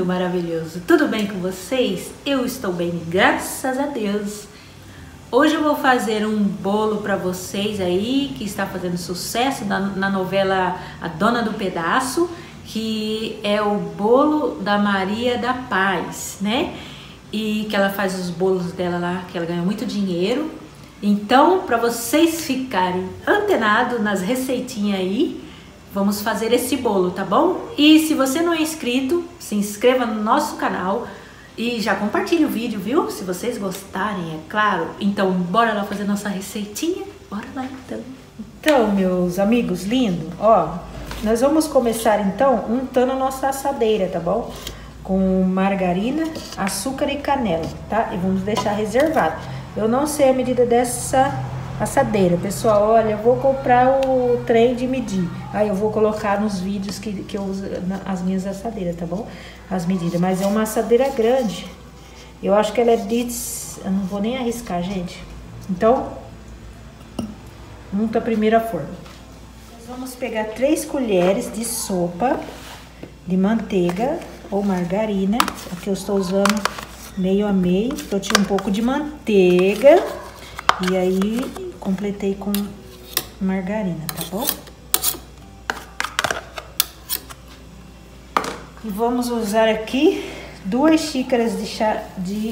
maravilhoso! Tudo bem com vocês? Eu estou bem, graças a Deus! Hoje eu vou fazer um bolo para vocês aí, que está fazendo sucesso na novela A Dona do Pedaço, que é o bolo da Maria da Paz, né? E que ela faz os bolos dela lá, que ela ganha muito dinheiro. Então, para vocês ficarem antenados nas receitinhas aí, vamos fazer esse bolo, tá bom? E se você não é inscrito, se inscreva no nosso canal e já compartilhe o vídeo, viu? Se vocês gostarem, é claro. Então, bora lá fazer nossa receitinha? Bora lá, então. Então, meus amigos lindos, ó, nós vamos começar, então, untando a nossa assadeira, tá bom? Com margarina, açúcar e canela, tá? E vamos deixar reservado. Eu não sei a medida dessa assadeira, pessoal. Olha, eu vou comprar o trem de medir. Aí eu vou colocar nos vídeos que eu uso as minhas assadeiras, tá bom? As medidas. Mas é uma assadeira grande. Eu acho que ela é de... Eu não vou nem arriscar, gente. Então, unta a primeira forma. Nós vamos pegar 3 colheres de sopa de manteiga ou margarina. Aqui eu estou usando meio a meio. Eu tinha um pouco de manteiga. E aí, completei com margarina, tá bom? E vamos usar aqui 2 xícaras de chá de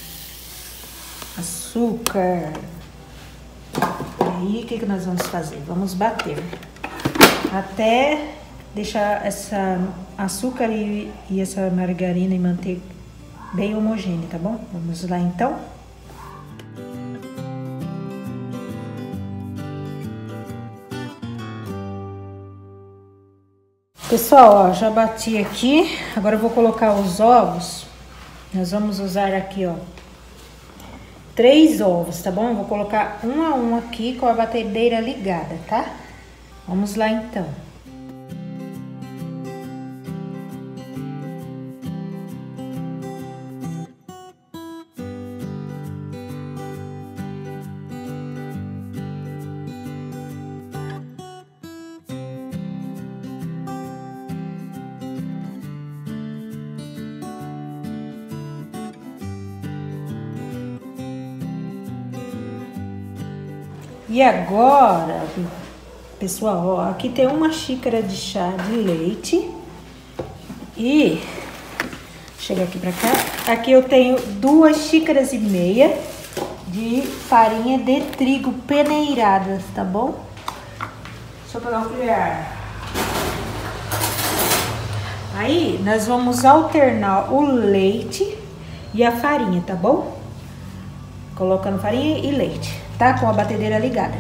açúcar. E aí, o que nós vamos fazer? Vamos bater até deixar essa açúcar e essa margarina e manteiga bem homogênea, tá bom? Vamos lá, então. Pessoal, ó, já bati aqui. Agora eu vou colocar os ovos. Nós vamos usar aqui, ó, 3 ovos, tá bom? Eu vou colocar um a um aqui com a batedeira ligada, tá? Vamos lá, então. E agora, pessoal, ó, aqui tem 1 xícara de chá de leite e chega aqui pra cá. Aqui eu tenho 2 xícaras e meia de farinha de trigo peneirada, tá bom? Deixa eu pegar um colher. Aí nós vamos alternar o leite e a farinha, tá bom? Colocando farinha e leite. Tá? Com a batedeira ligada.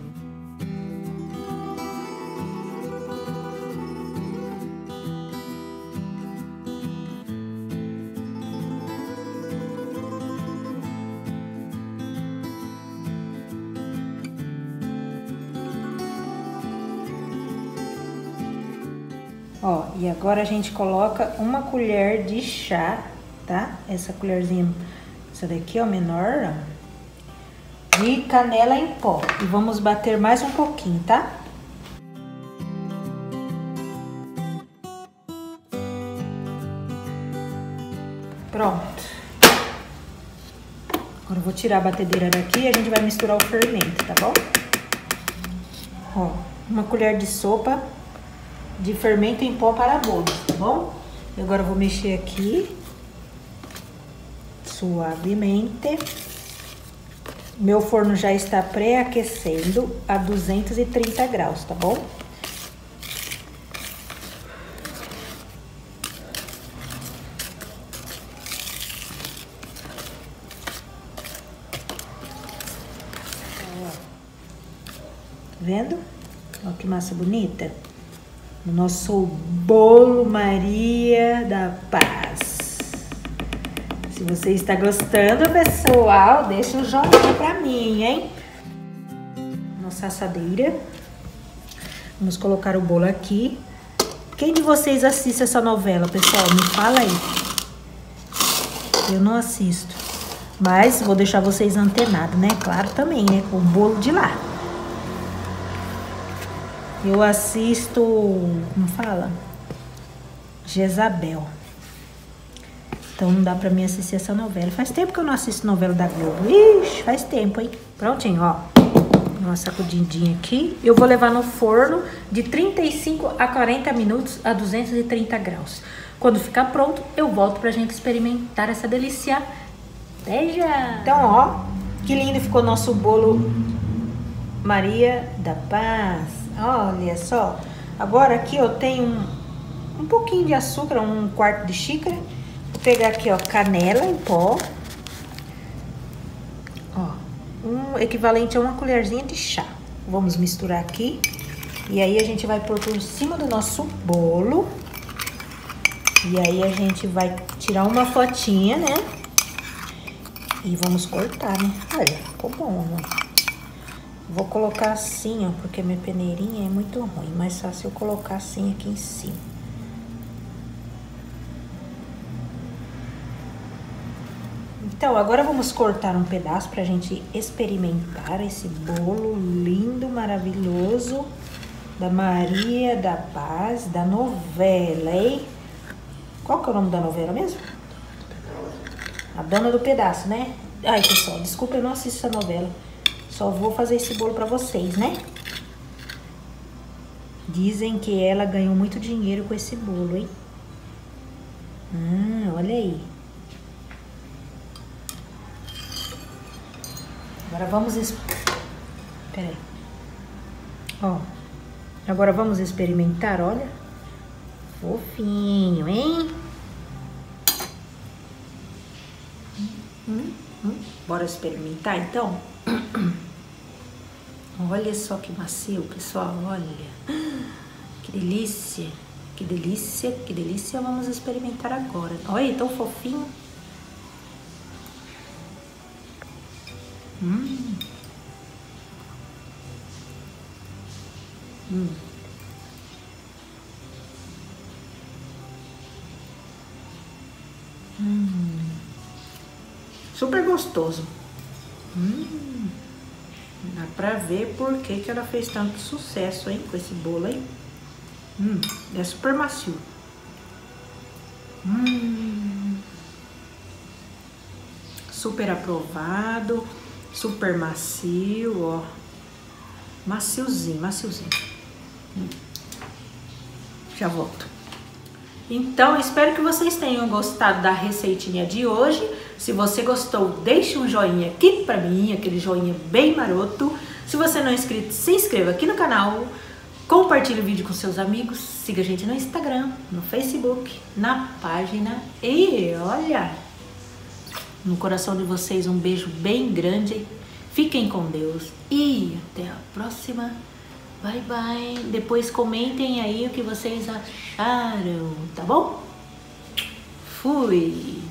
Ó, e agora a gente coloca 1 colher de chá, tá? Essa colherzinha, essa daqui, ó, menor, ó, de canela em pó. E vamos bater mais um pouquinho, tá? Pronto. Agora eu vou tirar a batedeira daqui e a gente vai misturar o fermento, tá bom? Ó, 1 colher de sopa de fermento em pó para bolo, tá bom? E agora eu vou mexer aqui suavemente. Meu forno já está pré-aquecendo a 230 graus, tá bom? Ó, tá vendo? Olha que massa bonita. O nosso bolo Maria da Paz. Se você está gostando, pessoal, deixa um joinha pra mim, hein? Nossa assadeira. Vamos colocar o bolo aqui. Quem de vocês assiste essa novela, pessoal? Me fala aí. Eu não assisto. Mas vou deixar vocês antenados, né? Claro também, né? Com o bolo de lá. Eu assisto... Como fala? Jezabel. Então não dá pra mim assistir essa novela. Faz tempo que eu não assisto novela da Globo. Ixi, faz tempo, hein? Prontinho, ó. Uma sacudidinha aqui. Eu vou levar no forno de 35 a 40 minutos a 230 graus. Quando ficar pronto, eu volto pra gente experimentar essa delícia. Até já! Então, ó, que lindo ficou nosso bolo Maria da Paz. Olha só. Agora aqui eu tenho um pouquinho de açúcar, 1/4 de xícara. Vou pegar aqui, ó, canela em pó. Ó, um equivalente a uma colherzinha de chá. Vamos misturar aqui. E aí a gente vai pôr por cima do nosso bolo. E aí a gente vai tirar uma fotinha, né? E vamos cortar, né? Olha, ficou bom, né? Vou colocar assim, ó, porque minha peneirinha é muito ruim. Mais fácil eu colocar assim aqui em cima. Então, agora vamos cortar um pedaço pra gente experimentar esse bolo lindo, maravilhoso da Maria da Paz, da novela, hein? Qual que é o nome da novela mesmo? A Dona do Pedaço, né? Ai, pessoal, desculpa, eu não assisto essa novela. Só vou fazer esse bolo pra vocês, né? Dizem que ela ganhou muito dinheiro com esse bolo, hein? Olha aí. Agora vamos... Pera aí. Ó. Agora vamos experimentar, olha. Fofinho, hein? Bora experimentar, então? Olha só que macio, pessoal, olha. Que delícia, que delícia, que delícia. Vamos experimentar agora. Olha, tão fofinho. Super gostoso. Dá pra ver por que ela fez tanto sucesso, hein, com esse bolo aí. É super macio. Super aprovado, super macio, ó. Maciozinho, maciozinho. Já volto. Então, espero que vocês tenham gostado da receitinha de hoje. Se você gostou, deixe um joinha aqui pra mim, aquele joinha bem maroto. Se você não é inscrito, se inscreva aqui no canal. Compartilhe o vídeo com seus amigos. Siga a gente no Instagram, no Facebook, na página. E olha, no coração de vocês um beijo bem grande. Fiquem com Deus e até a próxima. Bye, bye. Depois comentem aí o que vocês acharam, tá bom? Fui!